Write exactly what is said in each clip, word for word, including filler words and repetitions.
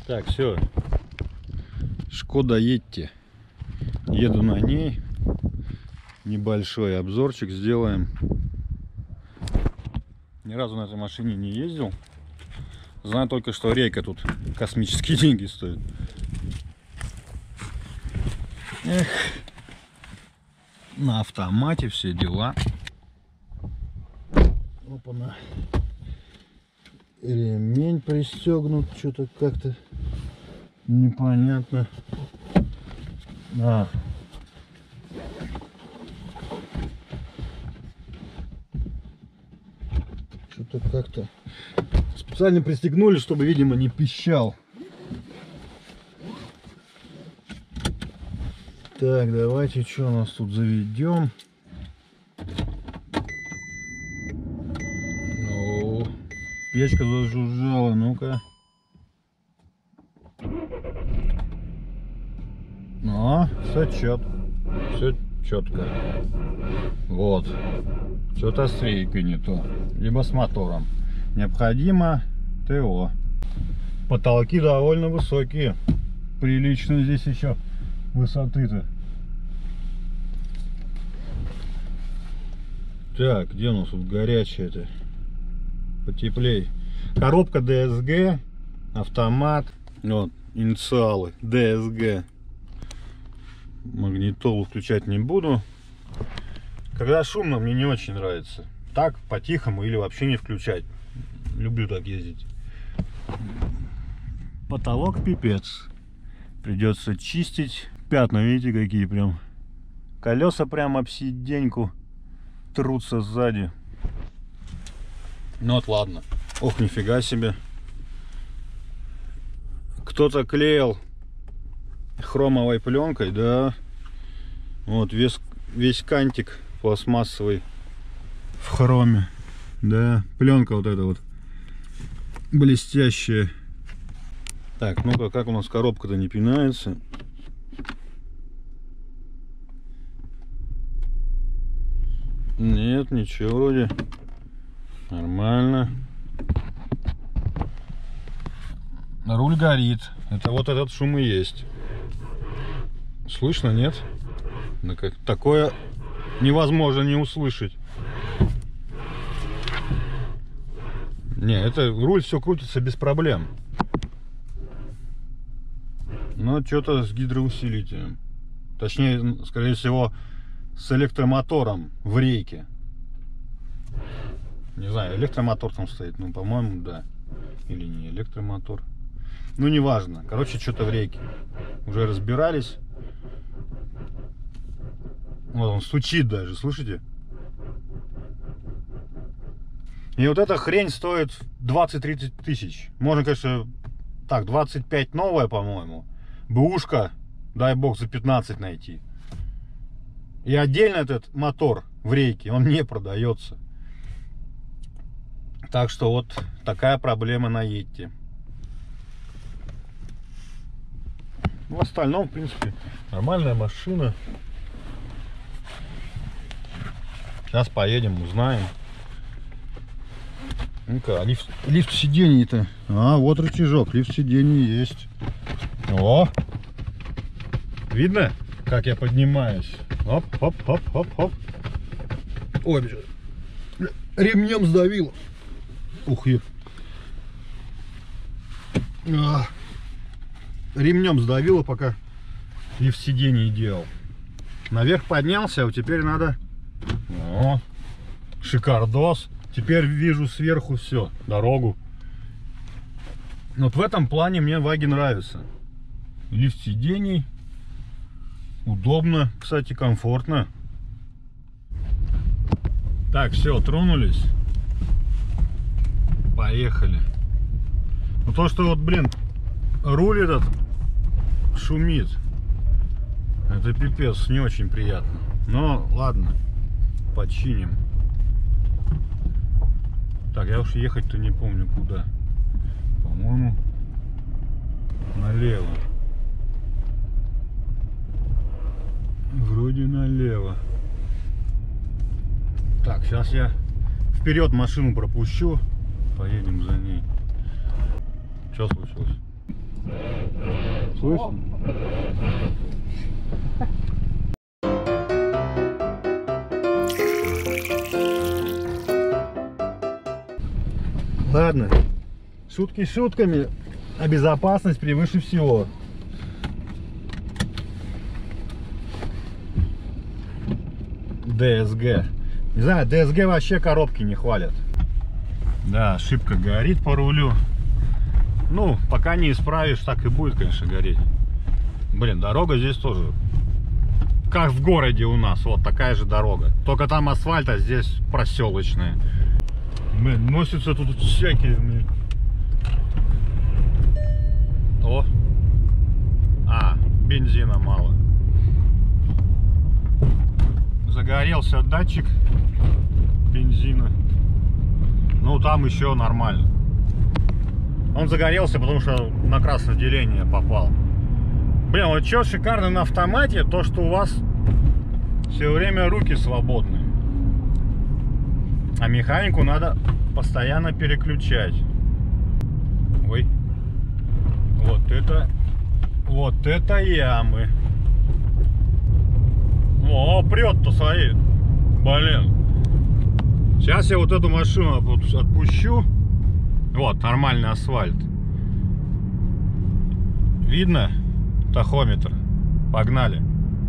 Так, все. Шкода Йетти. Еду на ней. Небольшой обзорчик сделаем. Ни разу на этой машине не ездил. Знаю только, что рейка тут космические деньги стоит. Эх. На автомате все дела. Опа-на. Ремень пристегнут. Что-то как-то непонятно. А. Что-то как-то специально пристегнули, чтобы, видимо, не пищал. Так, давайте что у нас тут заведем. О, печка зажужжала, ну-ка. А, все четко. Все четко. Вот. Что-то с рейкой не то. Либо с мотором. Необходимо ТО. Потолки довольно высокие. Прилично здесь еще высоты-то. Так, где у нас тут горячее-то? Потеплей. Коробка ДСГ. Автомат. Вот, инициалы. ДСГ. Магнитолу включать не буду. Когда шумно, мне не очень нравится. Так, по-тихому или вообще не включать. Люблю так ездить. Потолок пипец. Придется чистить. Пятна, видите, какие прям. Колеса прям об сиденьку трутся сзади. Ну вот ладно. Ох, нифига себе. Кто-то клеил хромовой пленкой, да. Вот весь, весь кантик пластмассовый в хроме. Да, пленка вот эта вот блестящая. Так, ну-ка, как у нас коробка-то не пинается? Нет, ничего вроде. Нормально. Руль горит. Это вот этот шум и есть. Слышно, нет? Ну, как такое невозможно не услышать. Не, это руль все крутится без проблем. Но что-то с гидроусилителем. Точнее, скорее всего, с электромотором в рейке. Не знаю, электромотор там стоит. Ну, по-моему, да. Или не электромотор. Ну, неважно. Короче, что-то в рейке. Уже разбирались. Вот он стучит даже, слышите? И вот эта хрень стоит двадцать-тридцать тысяч. Можно, конечно, так, двадцать пять новая, по-моему. Бэушка, дай бог, за пятнадцать найти. И отдельно этот мотор в рейке, он не продается. Так что вот такая проблема на Йетти. В остальном, в принципе, нормальная машина. Сейчас поедем, узнаем. Ну-ка, лифт, лифт сидений-то. А, вот рычажок, лифт сидений есть. О! Видно, как я поднимаюсь? Оп, оп, оп, оп, оп. Ой, ремнем сдавило. Ух, еб. А, ремнем сдавило, пока лифт сидений делал. Наверх поднялся, а вот теперь надо... О, шикардос. Теперь вижу сверху все, дорогу. Вот в этом плане мне Ваги нравится. Лифт сидений. Удобно, кстати, комфортно. Так, все, тронулись. Поехали. Ну то, что вот, блин, руль этот шумит. Это пипец, не очень приятно. Но ладно, починим. Так, я уж ехать-то не помню куда. По-моему, налево. Вроде налево. Так, сейчас я вперед машину пропущу. Поедем за ней. Что случилось? Слышно? Ладно, шутки шутками, а безопасность превыше всего. ДСГ. Не знаю, ДСГ вообще коробки не хвалят. Да, ошибка горит по рулю. Ну, пока не исправишь, так и будет, конечно, гореть. Блин, дорога здесь тоже как в городе у нас, вот такая же дорога. Только там асфальт, а здесь проселочная. Блин, носятся тут всякие. Блин. О! А, бензина мало. Загорелся датчик бензина. Ну, там еще нормально. Он загорелся, потому что на красное деление попал. Блин, вот что шикарно на автомате, то, что у вас все время руки свободны. А механику надо постоянно переключать. Ой. Вот это... Вот это ямы. О, прет-то, смотри. Блин. Сейчас я вот эту машину отпущу. Вот, нормальный асфальт. Видно? Тахометр. Погнали.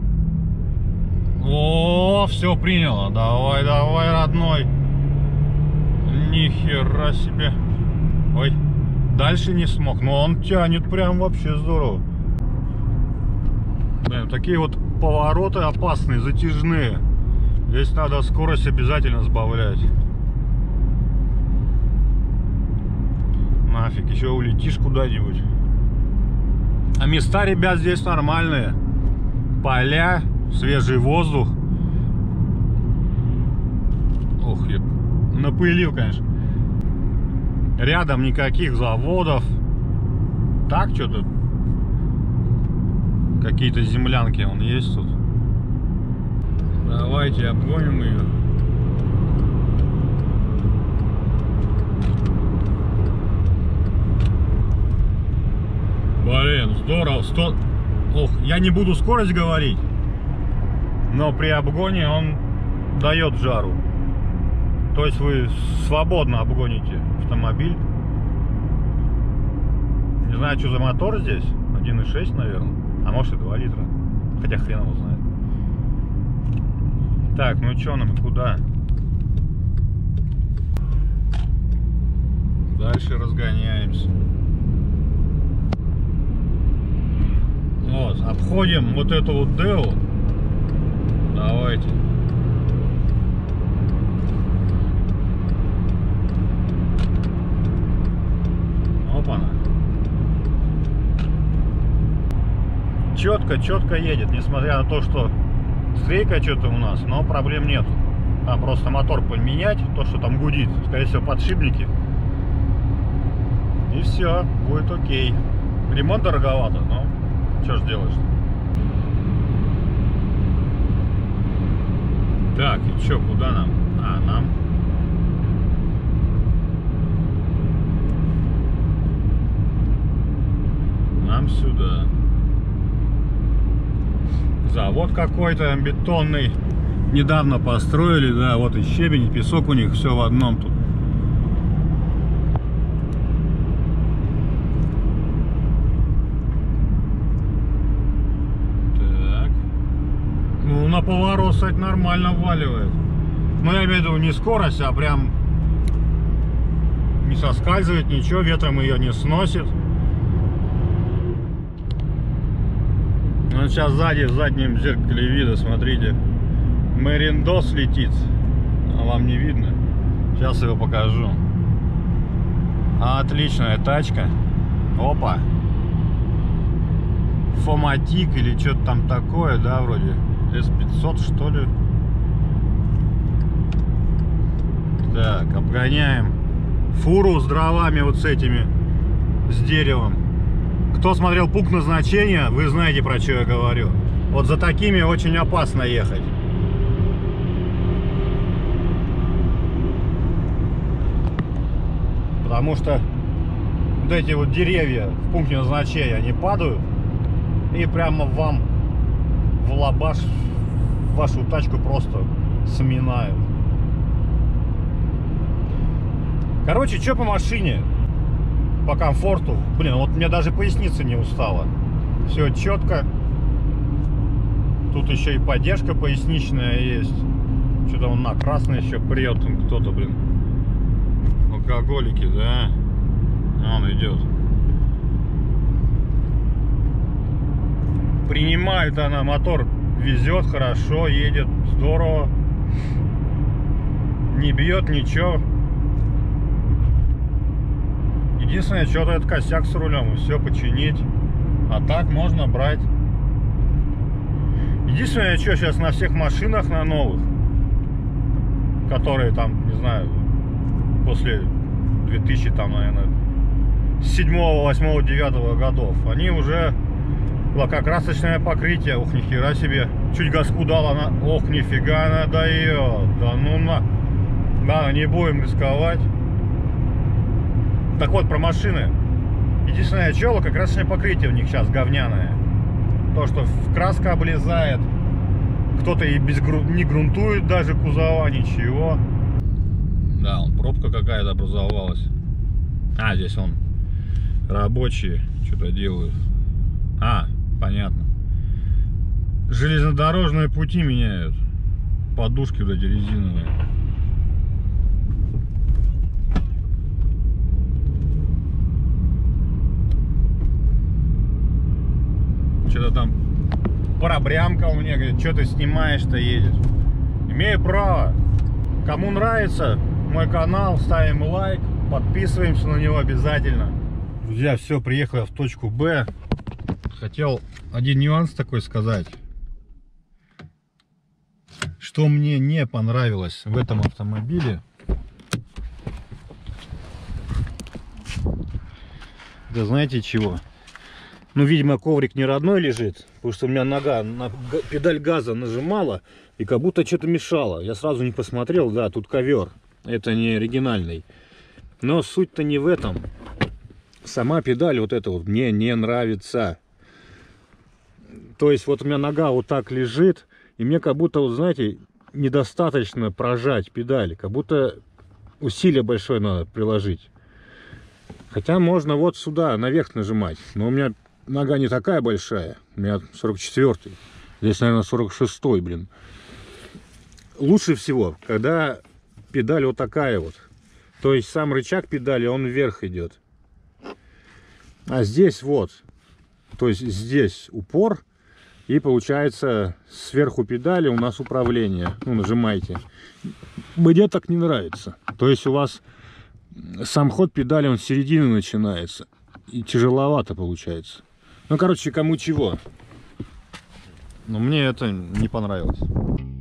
О, все приняло. Давай, давай, родной. Нихера себе. Ой, дальше не смог. Но он тянет прям вообще здорово. Блин, такие вот повороты опасные, затяжные. Здесь надо скорость обязательно сбавлять. Нафиг, еще улетишь куда-нибудь. А места, ребят, здесь нормальные. Поля, свежий воздух. Ох, я напылил, конечно. Рядом никаких заводов. Так, что-то какие-то землянки вон есть тут. Давайте обгоним ее. Блин, здорово. Сто... Ох, я не буду скорость говорить, но при обгоне он дает жару. То есть вы свободно обгоните автомобиль. Не знаю, что за мотор здесь. один и шесть, наверное. А может и два литра. Хотя хрен его знает. Так, ну что нам и куда? Дальше разгоняемся. Вот, обходим вот эту вот Део. Давайте. Опа-на. Четко, четко едет, несмотря на то, что стрейка что-то у нас, но проблем нет. Там просто мотор поменять, то, что там гудит, скорее всего, подшипники. И все, будет окей. Ремонт дороговато, но что ж делаешь? Так, и что, куда нам? А, нам. Нам сюда. Завод какой-то бетонный. Недавно построили, да, вот и щебень, и песок у них, все в одном тут. Так. Ну, на поворот, кстати, нормально вваливает. Ну, я имею в виду не скорость, а прям не соскальзывает ничего, ветром ее не сносит. Ну, сейчас сзади, в заднем зеркале вида, смотрите, Мериндос летит, а вам не видно. Сейчас его покажу. Отличная тачка. Опа. Фоматик или что-то там такое, да, вроде эс пятьсот, что ли. Так, обгоняем фуру с дровами вот с этими, с деревом. Кто смотрел пункт назначения, вы знаете, про что я говорю. Вот за такими очень опасно ехать. Потому что вот эти вот деревья в пункте назначения, они падают и прямо вам в лабаш вашу тачку просто сминают. Короче, что по машине? По комфорту. Блин, вот мне даже поясница не устала. Все четко. Тут еще и поддержка поясничная есть. Что-то он на красный еще прет кто-то, блин. Алкоголики, да? Он идет. Принимает она, мотор везет хорошо, едет здорово. Не бьет ничего. Единственное, что-то это косяк с рулем, и все починить. А так можно брать. Единственное, что сейчас на всех машинах, на новых, которые там, не знаю, после две тысячи, там, наверное, седьмого, восьмого, девятого годов, они уже лакокрасочное покрытие. Ух, нихера себе. Чуть газку дал, она, ох, нифига она дает. Да ну на. Да, не будем рисковать. Так вот, про машины. Единственное, что лакокрасочное покрытие у них сейчас говняное. То, что краска облезает. Кто-то и без гру... не грунтует даже кузова, ничего. Да, он, пробка какая-то образовалась. А, здесь он рабочие что-то делают. А, понятно. Железнодорожные пути меняют. Подушки вот эти резиновые. Что-то там пробрямкал мне, говорит, что ты снимаешь-то, едешь. Имею право. Кому нравится мой канал, ставим лайк, подписываемся на него обязательно. Друзья, все, приехал я в точку Б. Хотел один нюанс такой сказать, что мне не понравилось в этом автомобиле. Да знаете чего? Ну, видимо, коврик не родной лежит, потому что у меня нога на педаль газа нажимала и как будто что-то мешало. Я сразу не посмотрел, да, тут ковер, это не оригинальный. Но суть-то не в этом. Сама педаль вот эта вот мне не нравится. То есть вот у меня нога вот так лежит, и мне как будто, вот знаете, недостаточно прожать педаль, как будто усилие большое надо приложить. Хотя можно вот сюда наверх нажимать, но у меня нога не такая большая, у меня сорок четвёртый, здесь, наверное, сорок шестой, блин. Лучше всего, когда педаль вот такая вот, то есть сам рычаг педали, он вверх идет. А здесь вот, то есть здесь упор, и получается сверху педали у нас управление. Ну, нажимайте. Мне так не нравится. То есть у вас сам ход педали, он с середины начинается. И тяжеловато получается. Ну, короче, кому чего. Но мне это не понравилось.